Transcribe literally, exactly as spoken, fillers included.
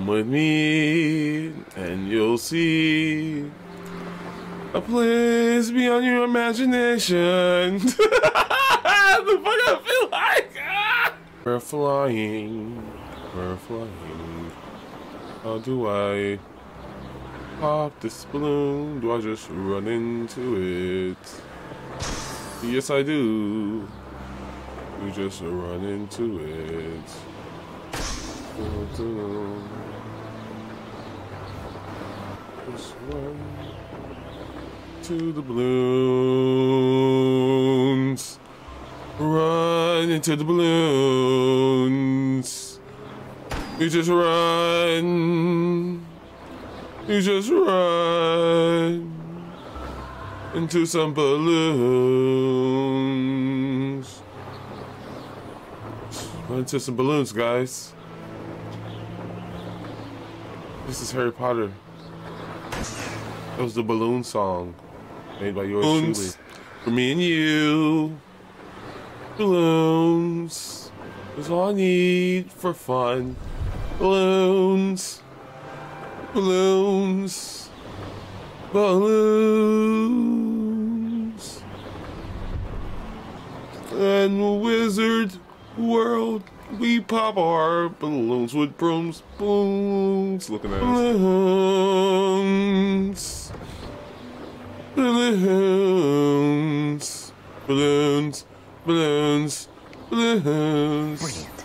Come with me, and you'll see a place beyond your imagination. The fuck I feel like? Ah! We're flying, we're flying. How do I pop this balloon? Do I just run into it? Yes, I do. You just run into it. Just run to the balloons. Run into the balloons. You just run. You just run into some balloons. Run into some balloons, guys. This is Harry Potter. That was the balloon song made by yours truly. For me and you. Balloons. That's all I need for fun. Balloons. Balloons. Balloons. And the wizard world, we pop our balloons with brooms. Balloons. Looking at us. Balloons. Balloons. Balloons. Balloons. Balloons.